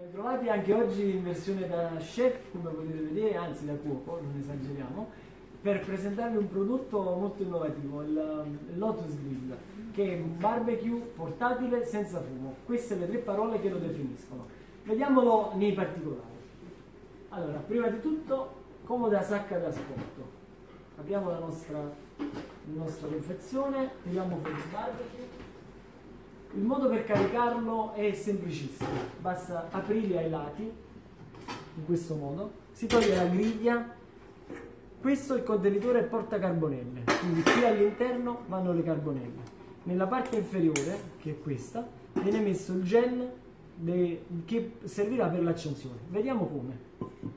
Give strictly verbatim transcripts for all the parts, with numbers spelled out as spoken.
Trovati anche oggi in versione da chef, come potete vedere, anzi da cuoco, non esageriamo, per presentarvi un prodotto molto innovativo, il Lotus Grill, che è un barbecue portatile senza fumo. Queste le tre parole che lo definiscono. Vediamolo nei particolari. Allora, prima di tutto, comoda sacca da sporto. Apriamo la nostra, la nostra confezione, tiriamo fuori il barbecue. Il modo per caricarlo è semplicissimo, basta aprirli ai lati, in questo modo, si toglie la griglia, questo è il contenitore porta carbonelle, quindi qui all'interno vanno le carbonelle. Nella parte inferiore, che è questa, viene messo il gel che servirà per l'accensione. Vediamo come.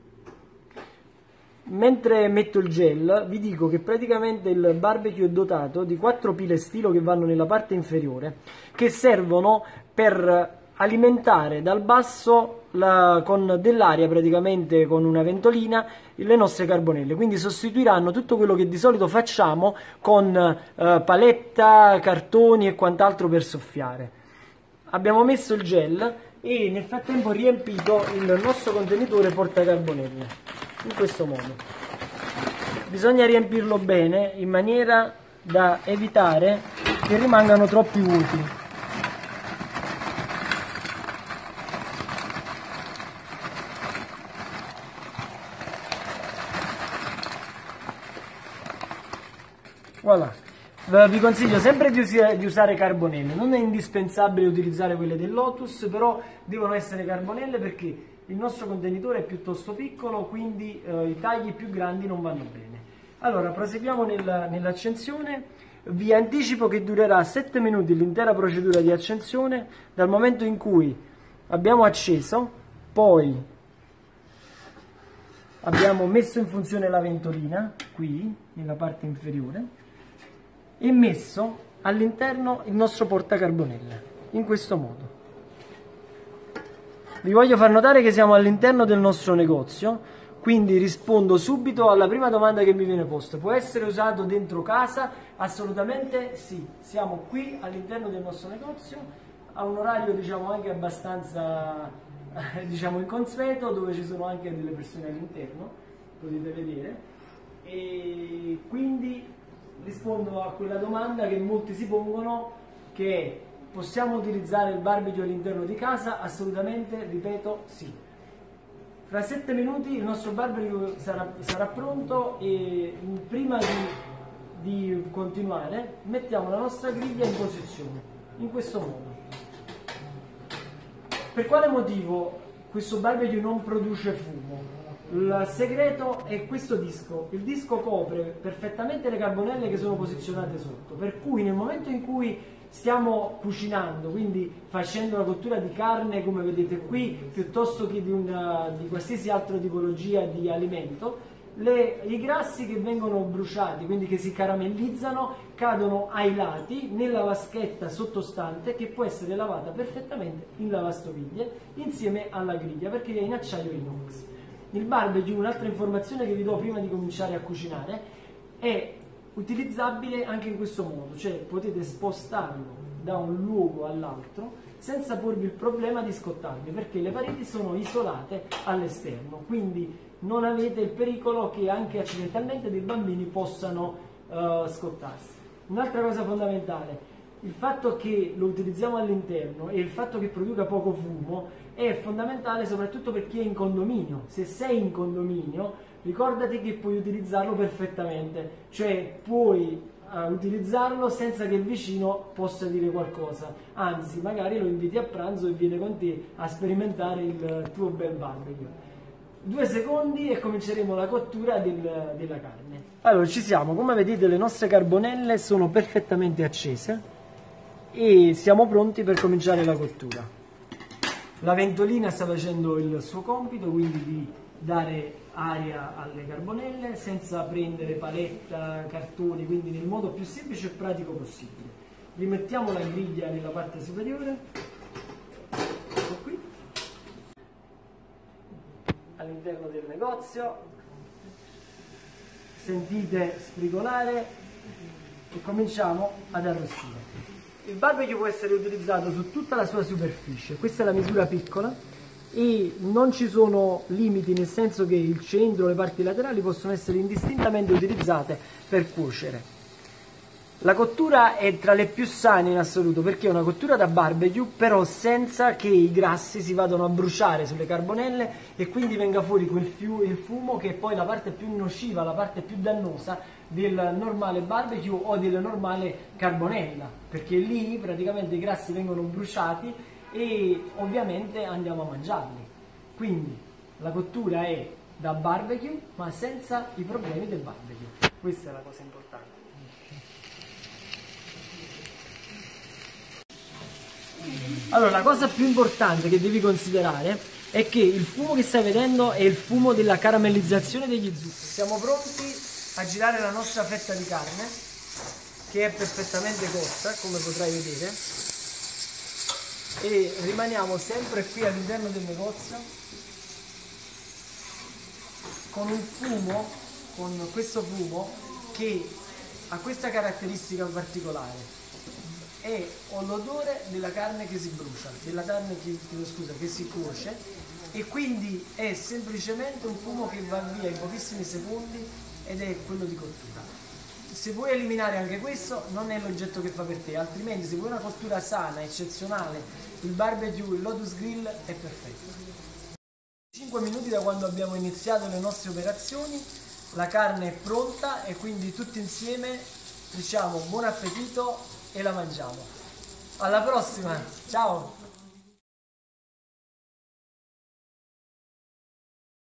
Mentre metto il gel vi dico che praticamente il barbecue è dotato di quattro pile stilo che vanno nella parte inferiore, che servono per alimentare dal basso la, con dell'aria, praticamente con una ventolina, le nostre carbonelle. Quindi sostituiranno tutto quello che di solito facciamo con eh, paletta, cartoni e quant'altro per soffiare. Abbiamo messo il gel e nel frattempo riempito il nostro contenitore portacarbonelle in questo modo. Bisogna riempirlo bene in maniera da evitare che rimangano troppi vuoti. Voilà. Vi consiglio sempre di, us di usare carbonelle, non è indispensabile utilizzare quelle del Lotus, però devono essere carbonelle perché il nostro contenitore è piuttosto piccolo, quindi eh, i tagli più grandi non vanno bene. Allora, proseguiamo nel, nell'accensione. Vi anticipo che durerà sette minuti l'intera procedura di accensione, dal momento in cui abbiamo acceso, poi abbiamo messo in funzione la ventolina, qui, nella parte inferiore, e messo all'interno il nostro portacarbonelle, in questo modo. Vi voglio far notare che siamo all'interno del nostro negozio, quindi rispondo subito alla prima domanda che mi viene posta. Può essere usato dentro casa? Assolutamente sì, siamo qui all'interno del nostro negozio, a un orario diciamo anche abbastanza diciamo inconsueto, dove ci sono anche delle persone all'interno, potete vedere, e quindi rispondo a quella domanda che molti si pongono, che è: possiamo utilizzare il barbecue all'interno di casa? Assolutamente, ripeto, sì. Fra sette minuti il nostro barbecue sarà, sarà pronto e prima di, di continuare mettiamo la nostra griglia in posizione, in questo modo. Per quale motivo questo barbecue non produce fumo? Il segreto è questo disco. Il disco copre perfettamente le carbonelle che sono posizionate sotto, per cui nel momento in cui stiamo cucinando, quindi facendo la cottura di carne come vedete qui, piuttosto che di, una, di qualsiasi altra tipologia di alimento, le, i grassi che vengono bruciati, quindi che si caramellizzano, cadono ai lati nella vaschetta sottostante, che può essere lavata perfettamente in lavastoviglie insieme alla griglia, perché è in acciaio inox. Il barbecue, un'altra informazione che vi do prima di cominciare a cucinare, è utilizzabile anche in questo modo, cioè potete spostarlo da un luogo all'altro senza porvi il problema di scottarvi, perché le pareti sono isolate all'esterno, quindi non avete il pericolo che anche accidentalmente dei bambini possano uh, scottarsi. Un'altra cosa fondamentale: il fatto che lo utilizziamo all'interno e il fatto che produca poco fumo è fondamentale soprattutto per chi è in condominio. Se sei in condominio, ricordati che puoi utilizzarlo perfettamente, cioè puoi uh, utilizzarlo senza che il vicino possa dire qualcosa, anzi magari lo inviti a pranzo e viene con te a sperimentare il tuo bel barbecue. Due secondi e cominceremo la cottura del, della carne. Allora, ci siamo. Come vedete, le nostre carbonelle sono perfettamente accese e siamo pronti per cominciare la cottura. La ventolina sta facendo il suo compito, quindi di dare aria alle carbonelle senza prendere paletta, cartoni, quindi nel modo più semplice e pratico possibile. Rimettiamo la griglia nella parte superiore, ecco qui, all'interno del negozio, sentite sprigolare e cominciamo ad arrostire. Il barbecue può essere utilizzato su tutta la sua superficie, questa è la misura piccola, e non ci sono limiti, nel senso che il centro, le parti laterali possono essere indistintamente utilizzate per cuocere. La cottura è tra le più sane in assoluto perché è una cottura da barbecue, però senza che i grassi si vadano a bruciare sulle carbonelle e quindi venga fuori quel fiu- il fumo che è poi la parte più nociva, la parte più dannosa del normale barbecue o del normale carbonella, perché lì praticamente i grassi vengono bruciati e ovviamente andiamo a mangiarli. Quindi la cottura è da barbecue ma senza i problemi del barbecue. Questa è la cosa importante. Allora, la cosa più importante che devi considerare è che il fumo che stai vedendo è il fumo della caramellizzazione degli zuccheri. Siamo pronti a girare la nostra fetta di carne, che è perfettamente cotta, come potrai vedere, e rimaniamo sempre qui all'interno del negozio con un fumo, con questo fumo che ha questa caratteristica particolare. E ho l'odore della carne che si brucia, della carne che, scusa, che si cuoce, e quindi è semplicemente un fumo che va via in pochissimi secondi ed è quello di cottura. Se vuoi eliminare anche questo non è l'oggetto che fa per te, altrimenti se vuoi una cottura sana, eccezionale, il barbecue, il Lotus Grill è perfetto. cinque minuti da quando abbiamo iniziato le nostre operazioni, la carne è pronta e quindi tutti insieme diciamo buon appetito e la mangiamo. Alla prossima, ciao!